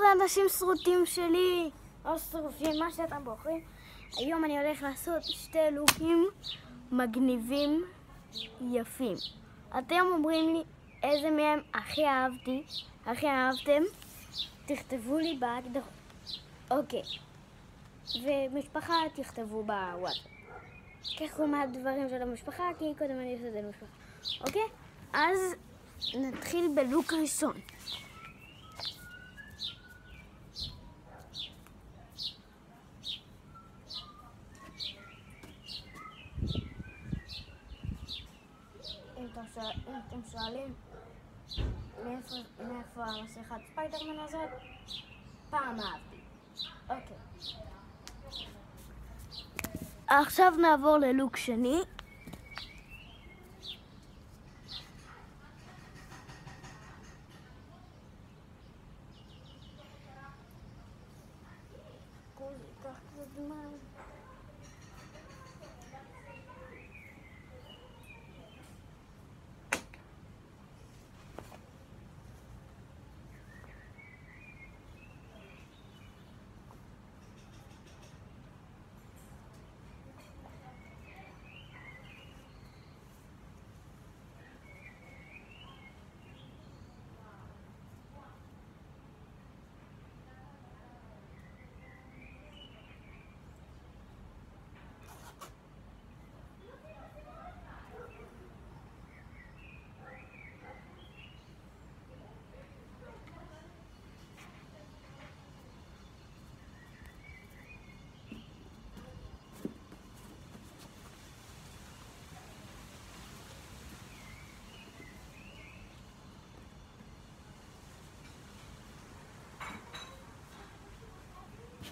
אנשים שרוטים שלי, או שרופים, מה שאתם בוחרים. היום אני הולך לעשות שתי לוקים מגניבים יפים. אתם אומרים לי איזה מהם הכי אהבתם, תכתבו לי בהגדרות. אוקיי. ומשפחה תכתבו בוואטסאפ. ככה מהדברים של המשפחה, כי קודם אני אעשה את זה למשפחה. אוקיי? אז נתחיל בלוק ראשון. אם אתם שואלים מאיפה המסכת ספיידרמן הזאת, פעם אהבתי. אוקיי. עכשיו נעבור ללוק שני. ייקח קצת זמן.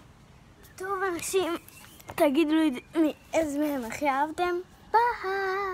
טוב אנשים, תגידו לי איזה מהם הכי אהבתם. ביי!